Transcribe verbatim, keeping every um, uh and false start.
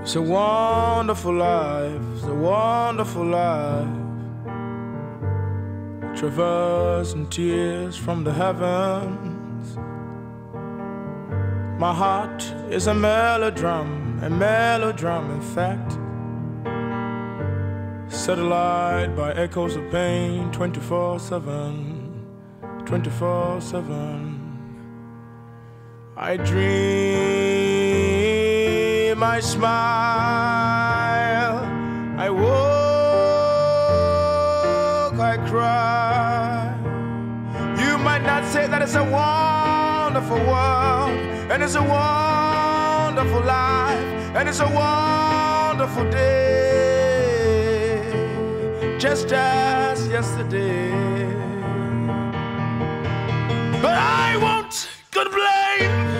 It's a wonderful life, it's a wonderful life. Traversing tears from the heavens. My heart is a melodrum, a melodrum in fact. Set alight by echoes of pain, twenty-four seven, twenty-four seven. I dream, I smile, I walk, I cry. You might not say that it's a wonderful world, and it's a wonderful life, and it's a wonderful day, just as yesterday. But I won't complain.